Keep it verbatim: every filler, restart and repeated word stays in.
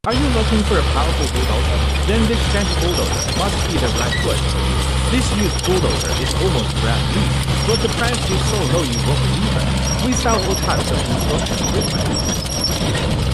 Are you looking for a powerful bulldozer? Then this giant bulldozer must be the right choice for you. This used bulldozer is almost brand new, but the price is so low you won't believe it. We sell all types of construction equipment.